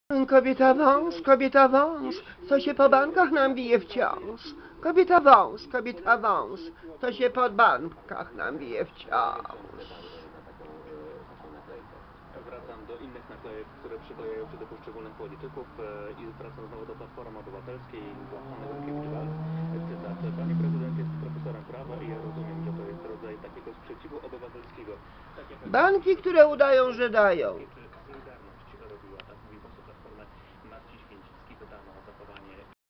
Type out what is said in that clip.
Kobieta wąs, co się po bankach nam bije wciąż. Kobieta wąs, co się po bankach nam bije wciąż. Wracam do innych naklejek, które przybojają się do poszczególnych polityków i wracam znowu do Platformy Obywatelskiej, do Anny Gronkiewicz-Waltz. Cytat: Pani prezydent jest profesorem prawa i ja rozumiem, że to jest rodzaj takiego sprzeciwu obywatelskiego. Tak jak Banki, które udają, że dają. Solidarność robiła